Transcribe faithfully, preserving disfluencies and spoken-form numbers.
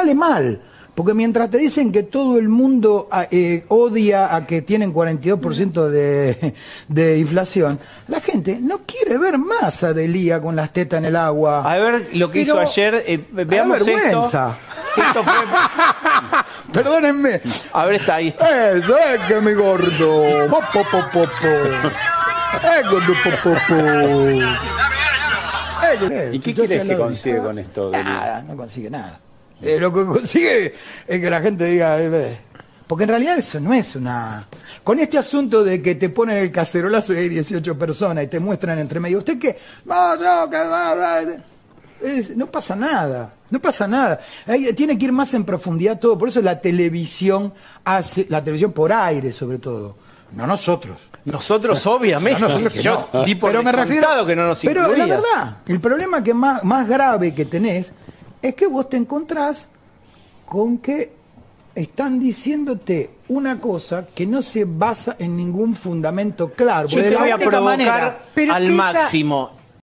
sale mal. Porque mientras te dicen que todo el mundo eh, odia a que tienen cuarenta y dos por ciento de, de inflación, la gente no quiere ver más a Delía con las tetas en el agua. A ver lo que Pero, hizo ayer. Eh, veamos esto. vergüenza. Esto fue... Perdónenme. A ver, está ahí. Está. Eso es que mi gordo. Po, po, po, po, po. Eh, gordo, po, po, po. Eh, ¿Y qué quieres que consigue con esto? Nada, no consigue nada. Eh, lo que consigue es que la gente diga... Eh, porque en realidad eso no es una... Con este asunto de que te ponen el cacerolazo y hay dieciocho personas y te muestran entre medio, ¿usted qué? No, no, que... Es, no pasa nada, no pasa nada. Hay, tiene que ir más en profundidad todo. Por eso la televisión hace... La televisión por aire, sobre todo. No nosotros. Nosotros, obviamente. No, nosotros yo no. di por Pero me refiero que no nos Pero incluías. la verdad, el problema que más, más grave que tenés es que vos te encontrás con que están diciéndote una cosa que no se basa en ningún fundamento claro. Yo te voy a provocar Pero al esa- máximo.